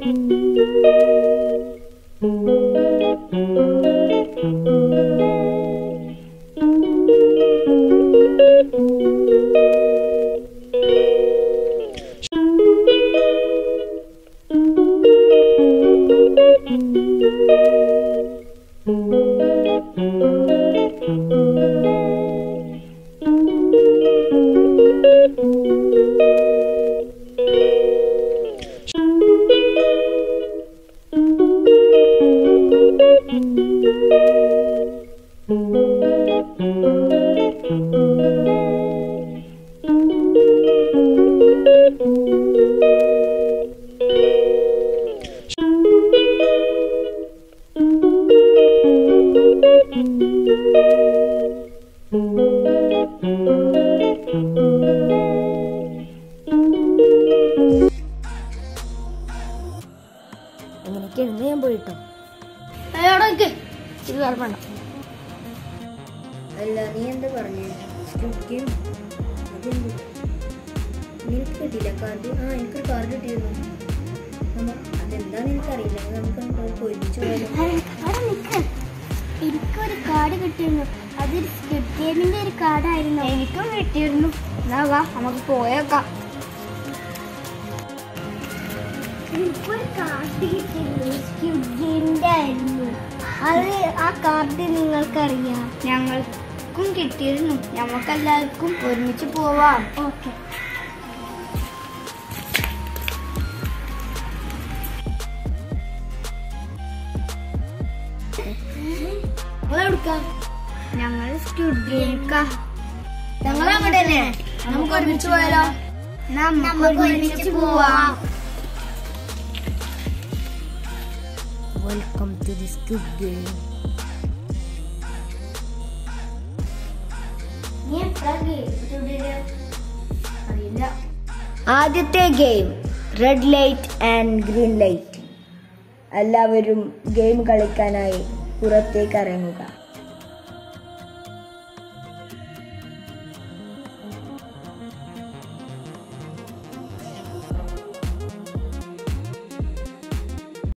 അങ്ങനെയൊക്കെയാണ് ഞാൻ പോയിട്ടോ. അല്ല, നീ എന്താ പറഞ്ഞേ? നിനക്ക് കിട്ടിയില്ല കാർഡ്? ആ, എനിക്കൊരു കാർഡ് കിട്ടിയിരുന്നു. അതെന്താന്ന് എനിക്കറിയില്ല. നമുക്ക് ഒരുമിച്ച് എനിക്കൊരു കാർഡ് കിട്ടിയിരുന്നു. അതൊരു സ്ക്വിഡ് ഗെയിമിന്റെ ഒരു കാർഡായിരുന്നു. എനിക്കും കിട്ടിയിരുന്നു. എന്നാ വാ നമുക്ക് പോയേക്കാം. എനിക്കൊരു കാർഡ് കിട്ടിയിരുന്നു, സ്ക്വിഡ് ഗെയിമിന്റെ ആയിരുന്നു. അത് ആ കാർഡ് നിങ്ങൾക്കറിയാം? ഞങ്ങൾക്കും കിട്ടിയിരുന്നു. നമുക്കെല്ലാവർക്കും ഒരുമിച്ച് പോവാം. ഓക്കെ. ഞങ്ങൾ സ്ക്വിഡ് ഗെയിംക്കാ. ഞങ്ങൾ അങ്ങോട്ട് തന്നെ. നമുക്ക് ഒരുമിച്ച് പോയാലോ? നമുക്ക് ഒരുമിച്ച് പോവാം. Welcome to the Squid Game. അറിയില്ല. ആദ്യത്തെ game red light and green light. എല്ലാവരും ഗെയിം കളിക്കാനായി പുറത്തേക്ക് ഇറങ്ങുക.